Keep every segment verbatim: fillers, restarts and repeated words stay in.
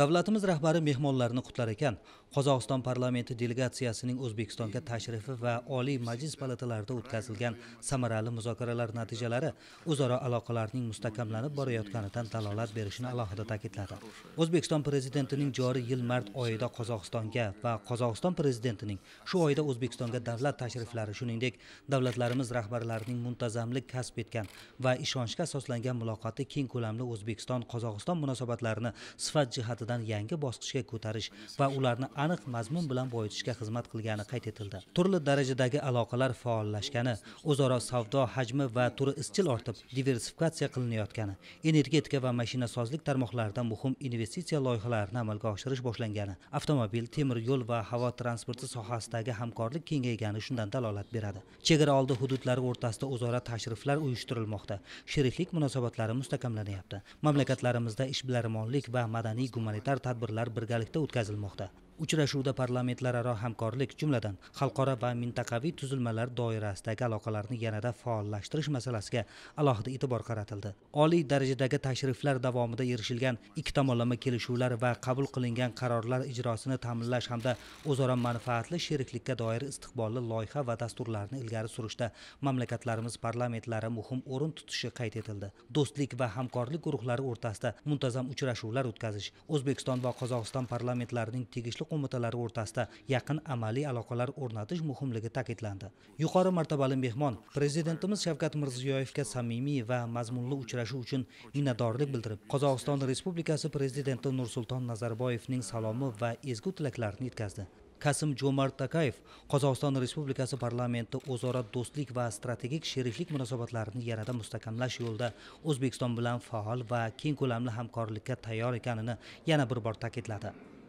Davlatimiz rahbari mehmonlarni qutlar ekan. Qozog'iston parlamenti delegatsiyasining O'zbekistonga tashrifi va Oliy Majlis palatalarida o'tkazilgan samarali muzokaralar natijalari o'zaro aloqalarning mustahkamlanib borayotganidan dalolat berishini alohida ta'kidladi. O'zbekiston prezidentining joriy yil mart oyida Qozog'istonga va Qozog'iston prezidentining shu oyda O'zbekistonga davlat tashriflari, shuningdek, davlatlarimiz rahbarlarining muntazamlik kasb etgan va ishonchga asoslangan muloqoti keng ko'lamli O'zbekiston-Qozog'iston munosabatlarini sifat jihatidan yangi bosqichga ko'tarish va ularni aniq mazmun bilan boyitishga xizmat qilgani qayd etildi. Turli darajadagi aloqalar faollashgani, o'zaro savdo hajmi va turi izchil ortib, diversifikatsiya qilinayotgani, energetika va mashinasozlik tarmoqlarida muhim investitsiya loyihalarini amalga oshirish boshlangani, avtomobil, temir yo'l va havo transporti sohasidagi hamkorlik kengaygani shundan dalolat beradi. Chegara oldi hududlari o'rtasida o'zaro tashriflar uyushtirilmoqda, sheriklik munosabatlari mustahkamlanyapti. Mamlakatlarimizda ishbilarmonlik va madaniy gumanitar tadbirlar birgalikda o'tkazilmoqda. Uchrashuvda parlamentlararo hamkorlik, jumladan xalqaro va mintaqaviy tuzilmalar doirasidagi aloqalarni yanada faollashtirish masalasiga alohida e'tibor qaratildi. Oliy darajadagi tashriflar davomida erishilgan ikki tomonlama kelishuvlar va qabul qilingan qarorlar ijrosini ta'minlash hamda o'zaro manfaatli sheriklikka doir istiqbolli loyiha va dasturlarni ilgari surishda mamlakatlarimiz parlamentlari muhim o'rin tutishi qayd etildi. Do'stlik va hamkorlik guruhlari o'rtasida muntazam uchrashuvlar o'tkazish, O'zbekiston va Qozog'iston parlamentlarining tegishli qo'mitalari o'rtasida yaqin amaliy aloqalar o'rnatish muhimligi ta'kidlandi. Yuqori martabali mehmon prezidentimiz Shavkat Mirziyoyevga samimiy va mazmunli uchrashuv uchun minnatdorlik bildirib, Qozog'iston Respublikasi prezidenti Nursulton Nazarboyevning salomi va ezgu tilaklarini yetkazdi. Kasim-Jomart Tokayev Qozog'iston Respublikasi parlamenti o'zaro do'stlik va strategik sheriklik munosabatlarini yanada mustahkamlash yo'lida O'zbekiston bilan faol va keng ko'lamli hamkorlikka tayyor ekanini yana bir bor ta'kidladi.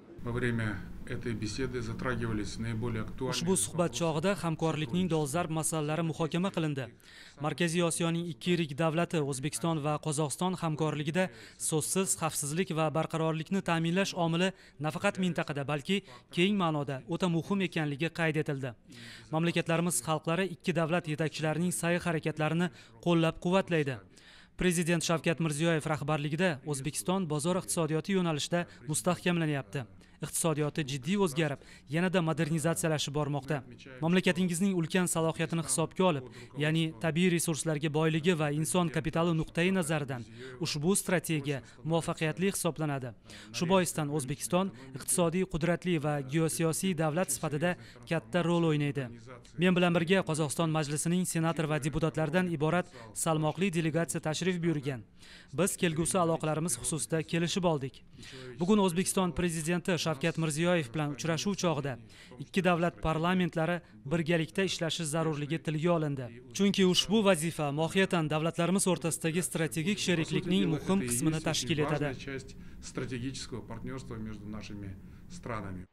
Ushbu suhbat chog'ida hamkorlikning dolzarb masalalari muhokama qilindi. Markaziy Osiyoning ikki yirik davlati O'zbekiston va Qozog'iston hamkorligida so'zsiz xavfsizlik va barqarorlikni ta'minlash omili nafaqat mintaqada, balki keng ma'noda o'ta muhim ekanligi qayd etildi. Mamlakatlarimiz xalqlari ikki davlat yetakchilarining sa'y-harakatlarini qo'llab-quvvatlaydi. Prezident Shavkat Mirziyoyev rahbarligida O'zbekiston bozor iqtisodiyoti yo'nalishida mustahkamlanyapti. Iqtisodiyoti jiddiy o'zgarib, yanada modernizatsiyalashib bormoqda. Mamlakatingizning ulkan salohiyatini hisobga olib, ya'ni tabiiy resurslarga boyligi va inson kapitali nuqtai nazaridan ushbu strategiya muvaffaqiyatli hisoblanadi. Shu boisdan O'zbekiston iqtisodiy qudratli va geosiyosiy davlat sifatida katta rol o'ynaydi. Men bilan birga Qozog'iston majlisining senator va deputatlaridan iborat salmoqli delegatsiya tashrif buyurgan. Biz kelgusi aloqalarimiz xususida kelishib oldik. Bugun O'zbekiston prezidenti Shavkat Mirziyoyev bilan uchrashuv chog'ida ikki davlat parlamentlari birgalikda ishlashi zarurligi tilga olindi. Chunki ushbu vazifa mohiyatan davlatlarimiz o'rtasidagi strategik sheriklikning muhim qismini tashkil etadi.